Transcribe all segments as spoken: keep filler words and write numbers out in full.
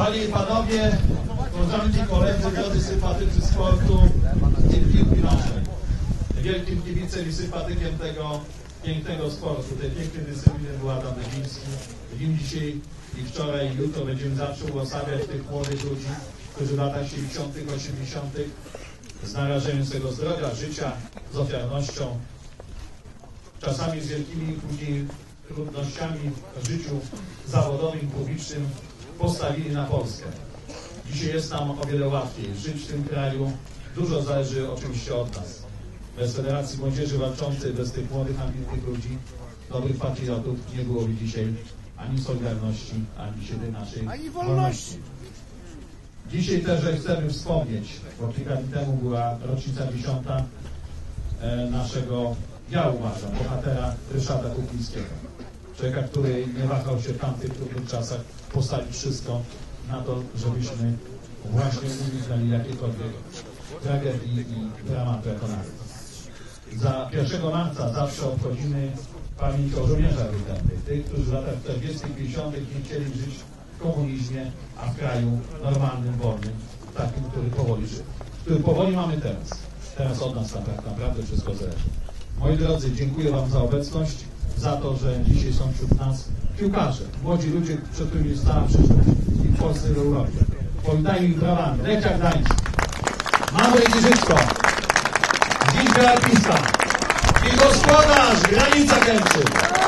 Panie i Panowie, koleżanki i koledzy, drodzy sympatycy sportu i piłki nożnej. Wielkim kibicem i sympatykiem tego pięknego sportu, tej pięknej dyscypliny był Adam Dybiński. W nim dzisiaj i wczoraj i jutro będziemy zawsze uosabiać tych młodych ludzi, którzy w latach siedemdziesiątych, osiemdziesiątych z narażeniem swojego zdrowia, życia, z ofiarnością, czasami z wielkimi później trudnościami w życiu zawodowym, publicznym postawili na Polskę. Dzisiaj jest nam o wiele łatwiej żyć w tym kraju. Dużo zależy oczywiście od nas. Bez Federacji Młodzieży Walczącej, bez tych młodych, ambitnych ludzi, dobrych patriotów nie byłoby dzisiaj ani Solidarności, ani siebie naszej wolności. Dzisiaj też chcemy wspomnieć, bo kilka dni temu była rocznica dziesiąta naszego, ja uważam, bohatera Ryszarda Kuklińskiego. Człowieka, który nie wahał się w tamtych trudnych czasach postawić wszystko na to, żebyśmy właśnie uniknęli jakiekolwiek tragedii i dramatu jako naród. Za pierwszego marca zawsze obchodzimy pamięć o żołnierzach wyklętych, tych, którzy w latach czterdziestych, pięćdziesiątych nie chcieli żyć w komunizmie, a w kraju normalnym, wolnym, takim, który powoli żył. Który powoli mamy teraz. Teraz od nas tak naprawdę wszystko zależy. Moi drodzy, dziękuję Wam za obecność, za to, że dzisiaj są wśród nas piłkarze, młodzi ludzie, przed którymi jest cała przyszłość i w Polsce i w Europie. Powitajmy ich brawami. Lechia Gdańsk, Mamry Giżycko, Wisła Arpista i gospodarz Granica Kępczyn.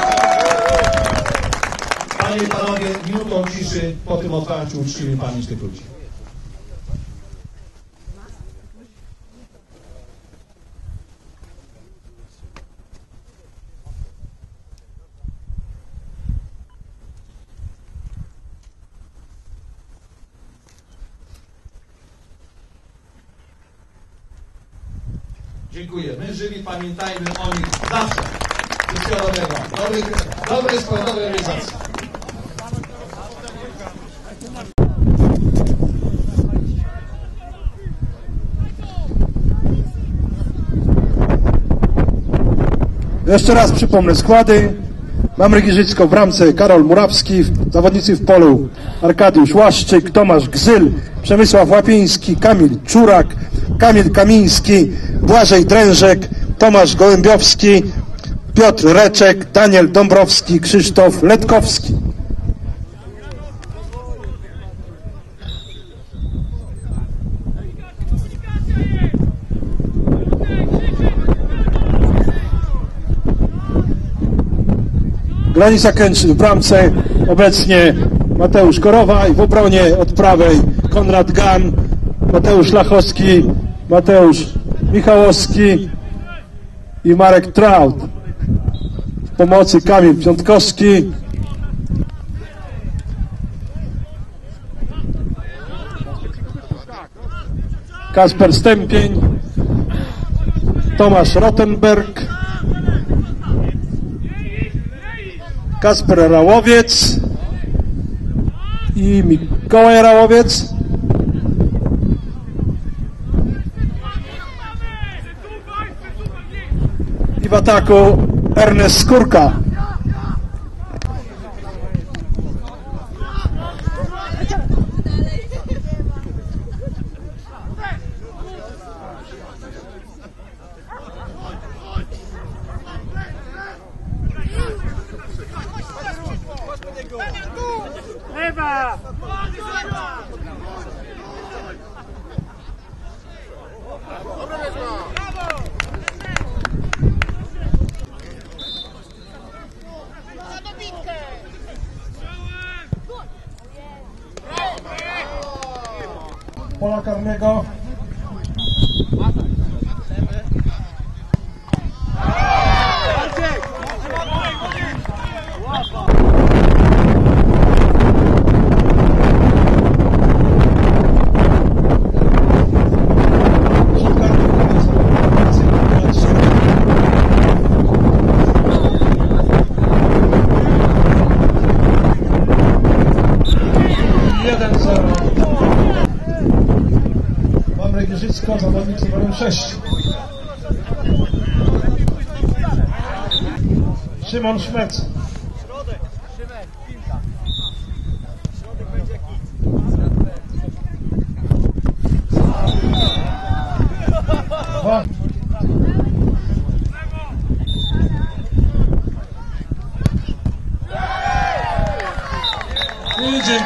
Panie i Panowie, minutą ciszy po tym otwarciu uczcimy pamięć tych ludzi. Dziękuję. My żywi pamiętajmy o nich zawsze. Wszystkiego dobrego. Dobrej, dobrej sportowej realizacji. Jeszcze raz przypomnę składy. Mamry Giżycko w bramce, Karol Murawski, zawodnicy w polu Arkadiusz Łaszczyk, Tomasz Gzyl, Przemysław Łapiński, Kamil Czurak, Kamil Kamiński, Błażej Drężek, Tomasz Gołębiowski, Piotr Reczek, Daniel Dąbrowski, Krzysztof Letkowski. Granica Kęczyn w bramce obecnie Mateusz Korowa i w obronie od prawej Konrad Gan, Mateusz Lachowski, Mateusz Michałowski i Marek Traut. W pomocy Kamil Piątkowski. Kasper Stępień, Tomasz Rottenberg, Kasper Rałowiec i Mikołaj Rałowiec. I w ataku Ernest Skórka. Ewa! Pola karnego. jeden zero. Mamry Giżycko, zawodnicy numer sześć. Szymon Szmec. Środek, Szymek, piłka. Środek będzie kit.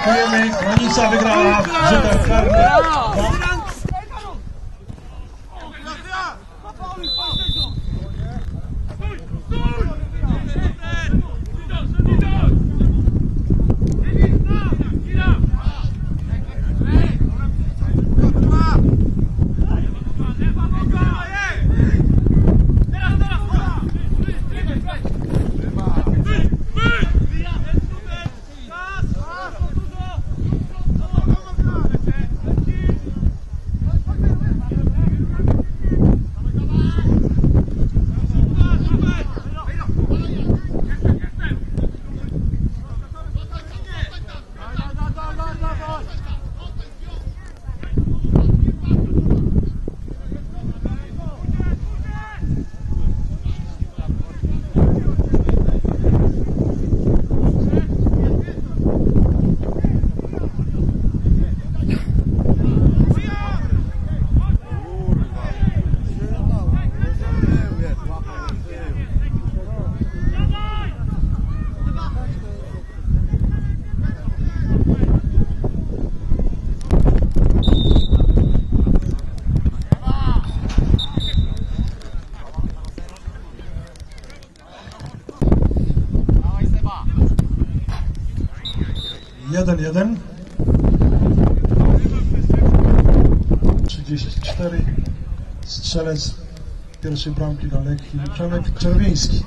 Dziękujemy. Granica wygrała w rzutach karnych. jeden jeden. trzydzieści cztery. Strzelec pierwszej bramki dla Lechii Przemek Czerwiński.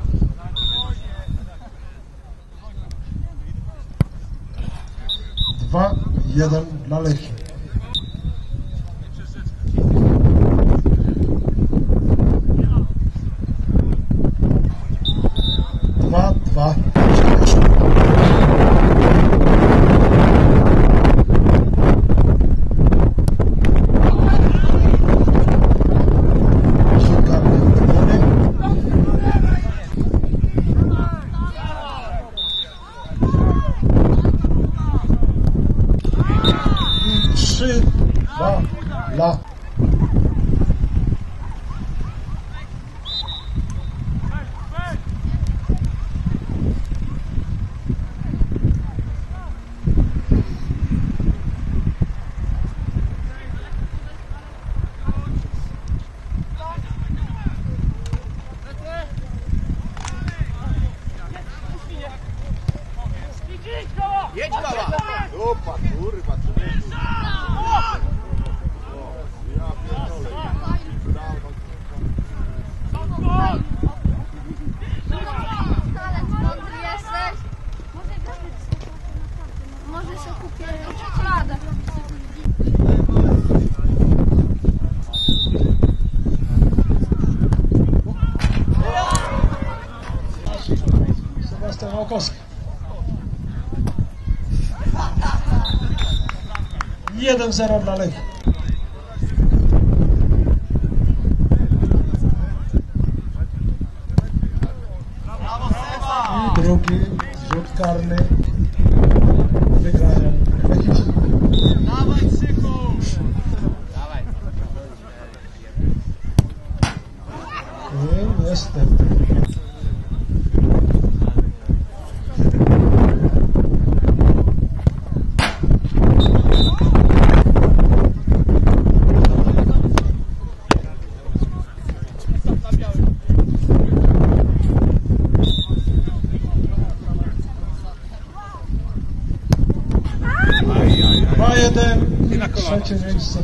dwa jeden dla Lechii. dwa dwa. trzy dwa dla jedź baba! Opa, kurwa, co jest? Ja pierdolę. Jesteś? Może się kupię czekoladę. Sebastian Małkowski. jeden zero dla Lechii. I drugi rzut karny wygrają Lechici. Dawaj, Krzyku! Dawaj. I niestety dwa jeden, trzecie miejsce.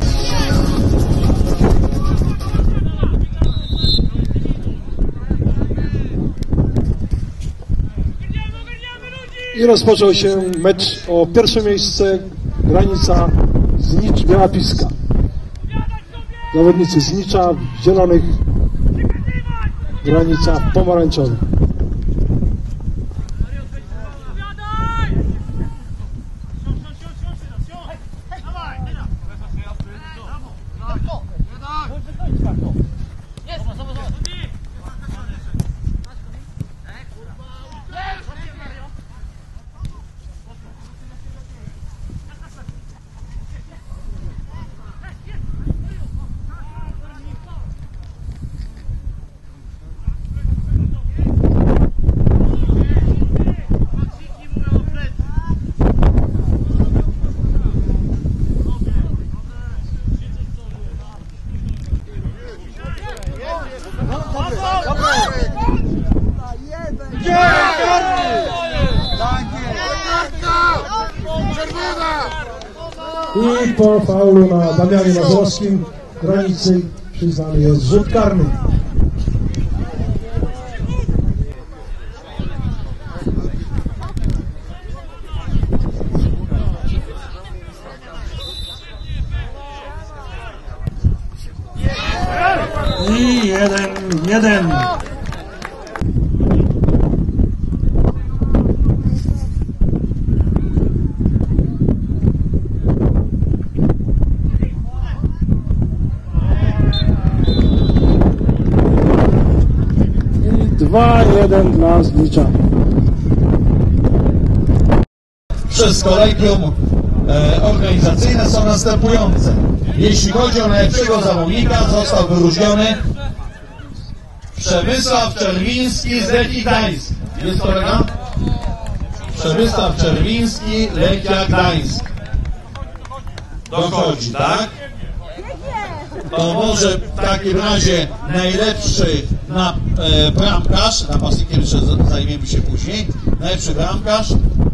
I rozpoczął się mecz o pierwsze miejsce, granica Znicz Białapiska. Zawodnicy Znicza w zielonych, granica w pomarańczowych. I po faulu na Damianie Mazurowskim granicy przyznany jest rzut karny. I jeden, jeden. I dwa jeden dla Zlicza. Przez kolegium e, organizacyjne są następujące. Jeśli chodzi o najlepszego zawodnika, został wyróżniony Przemysław Czerwiński z Lechii Gdańsk. Jest kolega? Przemysław Czerwiński, Lechia Gdańsk. Dochodzi, tak? To może w takim razie najlepszy na, e, bramkarz, napastnikiem jeszcze zajmiemy się później, najlepszy bramkarz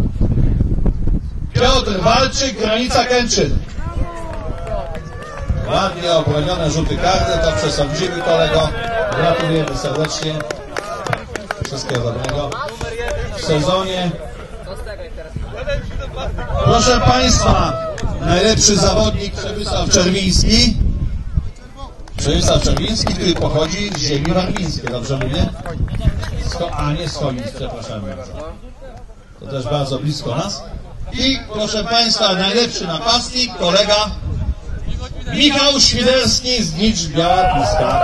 Piotr Walczyk, Granica Kętrzyn. Ładnie obronione rzuty karne, to przesądzimy kolego. Gratulujemy serdecznie. Wszystkiego dobrego w sezonie. Proszę Państwa, najlepszy zawodnik Przemysław Czerwiński. Przemysław Czerwiński, który pochodzi z ziemi warmińskiej, dobrze mówię? Sko A nie z Cholic, przepraszam bardzo. To też bardzo blisko nas. I proszę Państwa, najlepszy napastnik, kolega Michał Świderski z Nicz Biała Piska.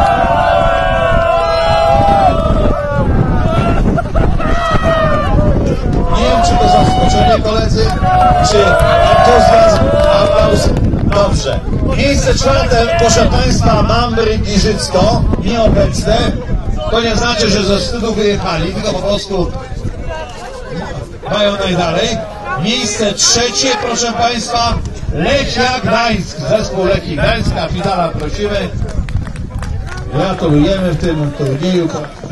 Nie wiem, czy to zaskoczenie, koledzy, czy entuzjazm, aplauz. Dobrze. Miejsce czwarte, proszę Państwa, Mambry Giżycko, nieobecne. To nie znaczy, że ze wstydu wyjechali, tylko po prostu mają najdalej. Miejsce trzecie, proszę Państwa, Lechia Gdańsk, zespół Lechii Gdańsk, kapitana prosimy. Gratulujemy w tym turnieju.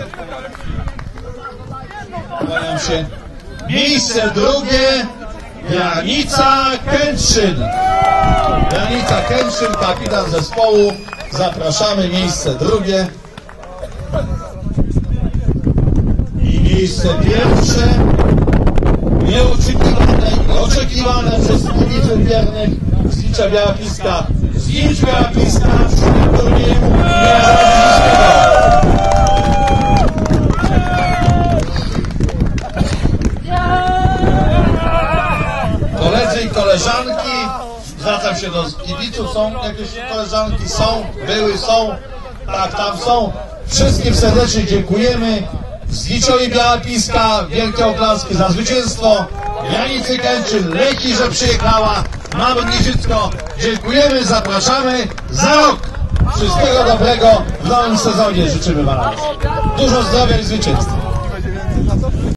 Kłaniam się. Miejsce drugie, Granica Kętrzyn. Granica Kętrzyn, kapitan zespołu. Zapraszamy, miejsce drugie. I miejsce pierwsze, nieoczekiwane i oczekiwane przez kibiców wiernych z Licza Biała Piska. Z Licz Biała Piska w tym turnieju koledzy i koleżanki, zwracam się do kibiców, są jakieś koleżanki, są, były, są, tak, tam są. Wszystkim serdecznie dziękujemy. Z Liczowi Biała Piska, wielkie oklaski za zwycięstwo. Granicy Kętrzyn, Lechii, że przyjechała. Mamy Giżycko. Dziękujemy, zapraszamy za rok. Wszystkiego dobrego w nowym sezonie życzymy Wam. Dużo zdrowia i zwycięstwa.